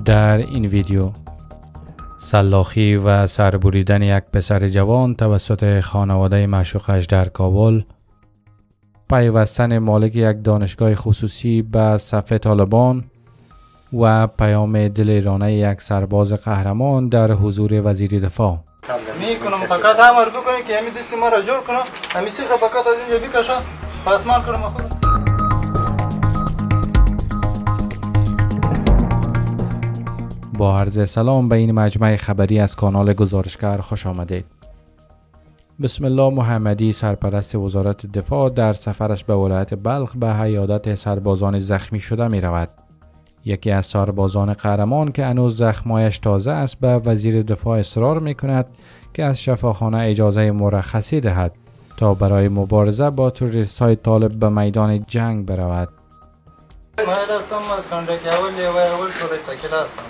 در این ویدیو سلاخی و سربریدن یک پسر جوان توسط خانواده معشوقش در کابل، پیوستن مالک یک دانشگاه خصوصی به صف طالبان و پیام دلیرانه یک سرباز قهرمان در حضور وزیر دفاع. میکنم فقط امر بکنی که همین دستی ما را جور کنم، همین سیخ فقط از اینجا بکشم پسمان کنم خودم. با عرض سلام به این مجمع خبری از کانال گزارشگر خوش آمدید. بسم الله محمدی، سرپرست وزارت دفاع، در سفرش به ولایت بلخ به عیادت سربازان زخمی شده می رود. یکی از سربازان قهرمان که هنوز زخمایش تازه است به وزیر دفاع اصرار می کند که از شفاخانه اجازه مرخصی دهد تا برای مبارزه با تروریست های طالب به میدان جنگ برود. من هستم از کندکی اول شورای ساکل هستم.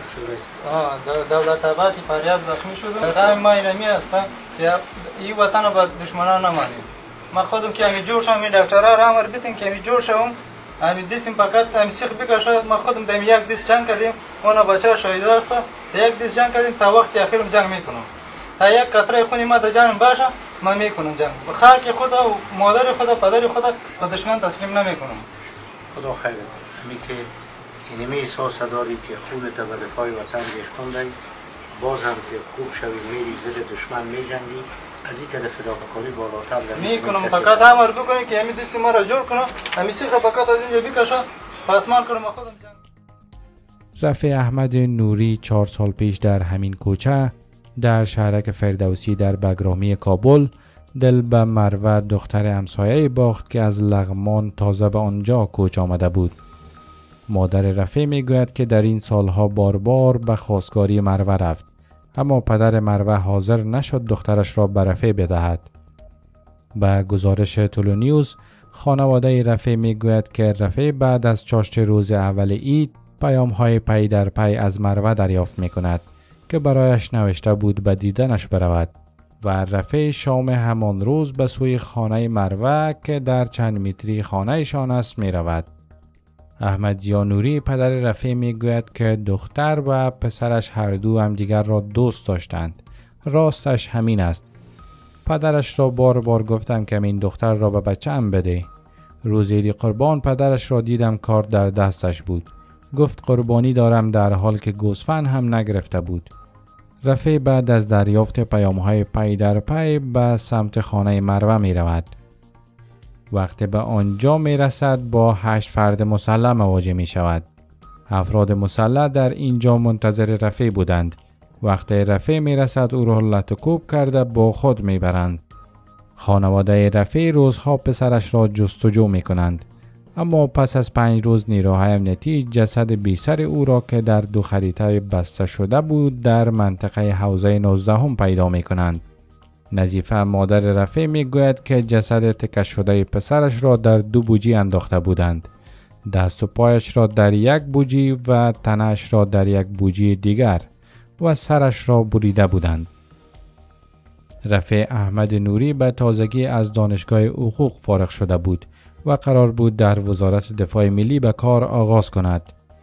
دولت آبادی فریاب زخمی شدم. غم ما اینمی هستم که این وطن رو به دشمنان نمانیم. من خودم که همین جور شم، این دکترها را امر بیتین که همین جور شم، همین دیسیم فقط همین سیخ بکشه. ما خودم دم یک دیس جنگ کردیم، اونا بچه شهید است. یک دیس جنگ کردیم تا وقتی آخرم جنگ میکنم. تا یک قطره خونی ما در جانم باشه، ما میکنم جنگ. خاک خدا و مادر خدا پدر خدا به دشمن تسلیم نمیکنم. خدا خیر کنه. می که اینمی احساس داری که خونت به دفاع وطن ریختوندی، باز هم که خوب شوی میری زیر دشمن میجنگی، از این که فداکاری بالاتر میکنم. فقط امر بکنی که همین دستی ما را جور کنم، همین سیخ فقط از اینجا بکشم پسمان کنم خودم جنگ. رفیع احمد نوری 4 سال پیش در همین کوچه در شهرک فردوسی در بگرامی کابل دل به مروه دختر همسایه باخت که از لغمان تازه به آنجا کوچ آمده بود. مادر رفیع میگوید که در این سالها بار بار به خواستگاری مروه رفت، اما پدر مروه حاضر نشد دخترش را به رفیع بدهد. به گزارش تولو نیوز، خانواده رفیع میگوید که رفیع بعد از چاشت روز اول عید پیام های پی در پی از مروه دریافت می کند که برایش نوشته بود به دیدنش برود و رفیع شام همان روز به سوی خانه مروه که در چند متری خانه شان است می رود. احمد نوری پدر رفیع می گوید که دختر و پسرش هر دو هم دیگر را دوست داشتند. راستش همین است. پدرش را بار بار گفتم که این دختر را به بچه‌ام بده. روز عید قربان پدرش را دیدم کار در دستش بود. گفت قربانی دارم، در حال که گوسفند هم نگرفته بود. رفیع بعد از دریافت پیام‌های پی در پی به سمت خانه مروه می رود. وقتی به آنجا می رسد با 8 فرد مسلح مواجه می شود. افراد مسلح در اینجا منتظر رفیع بودند. وقتی رفیع می رسد او را لطکوب کرده با خود می برند. خانواده رفیع روزها پسرش را جستجو می کنند. اما پس از 5 روز نیروهای امنیتی جسد بی سر او را که در 2 خریطه بسته شده بود در منطقه حوزه 19 پیدا می کنند. نظیفه مادر رفیع می گوید که جسد تکه شده پسرش را در 2 بوجی انداخته بودند. دست و پایش را در یک بوجی و تنش را در یک بوجی دیگر و سرش را بریده بودند. رفیع احمد نوری به تازگی از دانشگاه حقوق فارغ شده بود و قرار بود در وزارت دفاع ملی به کار آغاز کند.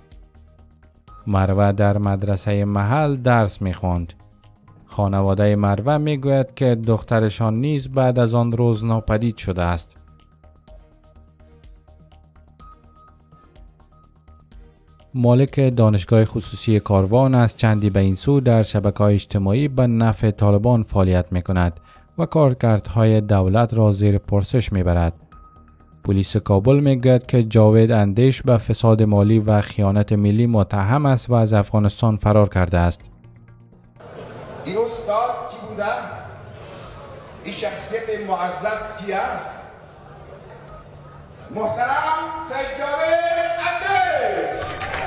مروه در مدرسه محل درس می‌خواند. خانواده مروه میگوید که دخترشان نیز بعد از آن روز ناپدید شده است. مالک دانشگاه خصوصی کاروان از چندی به این سو در شبکه‌های اجتماعی به نفع طالبان فعالیت می‌کند و کارکردهای دولت را زیر پرسش می‌برد. پلیس کابل میگوید که جاوید اندیش به فساد مالی و خیانت ملی متهم است و از افغانستان فرار کرده است. این استاد کی بوده؟ این شخصیت معزز کی است؟ محترم سید جاوید اندیش.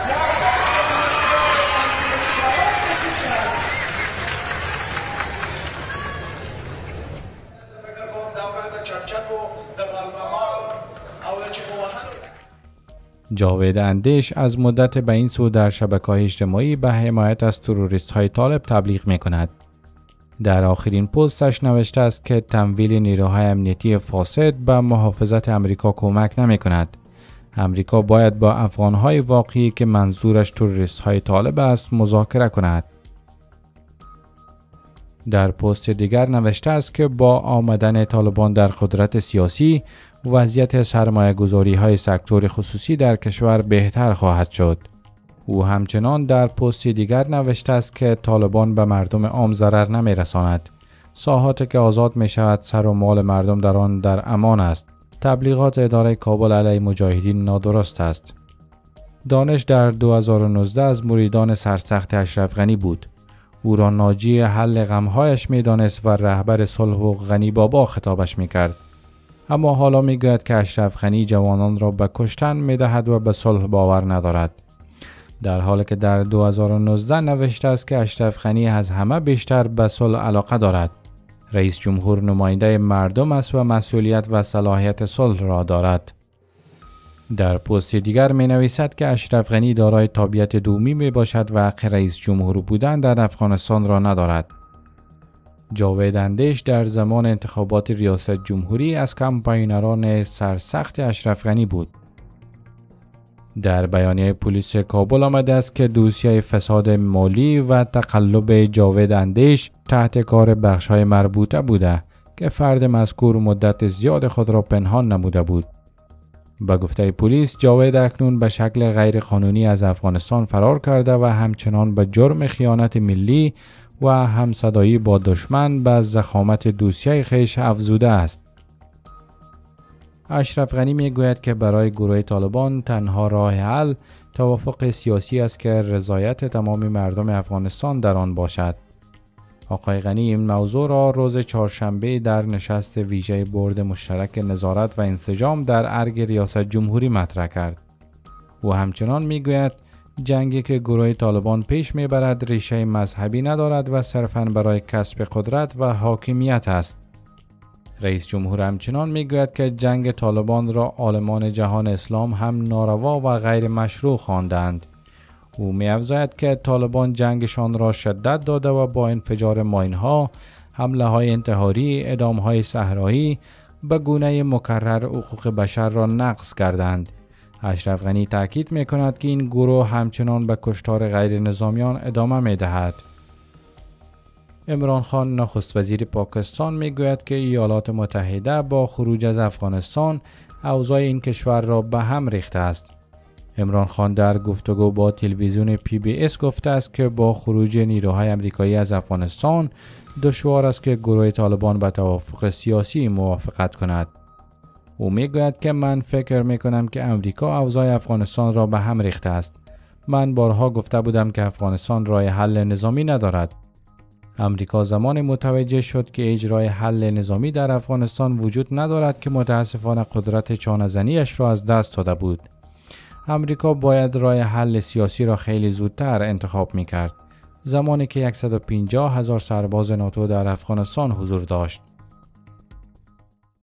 جاوید اندیش از مدت به این سو در شبکه‌های اجتماعی به حمایت از تروریست های طالب تبلیغ می کند. در آخرین پستش نوشته است که تمویل نیروهای امنیتی فاسد به محافظت امریکا کمک نمی کند. امریکا باید با افغانهای واقعی که منظورش تروریست های طالب است مذاکره کند. در پست دیگر نوشته است که با آمدن طالبان در قدرت سیاسی، وضعیت سرمایه گذاری های سکتور خصوصی در کشور بهتر خواهد شد. او همچنان در پست دیگر نوشته است که طالبان به مردم عام ضرر نمی رساند. ساحاتی که آزاد می شود سر و مال مردم در آن در امان است. تبلیغات اداره کابل علیه مجاهدین نادرست است. دانش در 2019 از مریدان سرسخت اشرف غنی بود. او را ناجی حل غمهایش می دانست و رهبر صلح و غنی بابا خطابش می کرد. اما حالا می گوید که اشرف غنی جوانان را به کشتن می دهد و به صلح باور ندارد. در حالی که در 2019 نوشته است که اشرف غنی از همه بیشتر به صلح علاقه دارد. رئیس جمهور نماینده مردم است و مسئولیت و صلاحیت صلح را دارد. در پست دیگر می نویسد که اشرف غنی دارای تابعیت دومی می باشد و حق رئیس جمهور بودن در افغانستان را ندارد. جاوید اندیش در زمان انتخابات ریاست جمهوری از کمپاینران سرسخت اشرف غنی بود. در بیانیه پلیس کابل آمده است که دوسیه فساد مالی و تقلب جاوید اندیش تحت کار بخش‌های مربوطه بوده که فرد مذکور مدت زیاد خود را پنهان نموده بود. به گفته پلیس، جاوید اکنون به شکل غیر قانونی از افغانستان فرار کرده و همچنان به جرم خیانت ملی و همصدایی با دشمن به ضخامت دوسیه خویش افزوده است. اشرف غنی می گوید که برای گروه طالبان تنها راه حل توافق سیاسی است که رضایت تمام مردم افغانستان در آن باشد. آقای غنی این موضوع را روز چهارشنبه در نشست ویژه بورد مشترک نظارت و انسجام در ارگ ریاست جمهوری مطرح کرد. او همچنان می گوید جنگی که گروه طالبان پیش می برد ریشه مذهبی ندارد و صرفاً برای کسب قدرت و حاکمیت است. رئیس جمهور همچنان می گوید که جنگ طالبان را عالمان جهان اسلام هم ناروا و غیر مشروع خواندند. او می افزاید که طالبان جنگشان را شدت داده و با انفجار ماین‌ها، حمله های انتحاری، اعدام های صحرایی به گونه مکرر حقوق بشر را نقض کردند. اشرف غنی تاکید می کند که این گروه همچنان به کشتار غیر نظامیان ادامه می دهد. عمران خان نخست وزیر پاکستان می گوید که ایالات متحده با خروج از افغانستان اوضاع این کشور را به هم ریخته است. عمران خان در گفتگو با تلویزیون PBS گفته است که با خروج نیروهای آمریکایی از افغانستان دشوار است که گروه طالبان به توافق سیاسی موافقت کند. او می گوید که من فکر می کنم که امریکا اوضاع افغانستان را به هم ریخته است. من بارها گفته بودم که افغانستان راه حل نظامی ندارد. امریکا زمان متوجه شد که اجرای حل نظامی در افغانستان وجود ندارد که متاسفانه قدرت چانه‌زنیش را از دست داده بود. امریکا باید راه حل سیاسی را خیلی زودتر انتخاب می کرد، زمانی که 150,000 سرباز ناتو در افغانستان حضور داشت.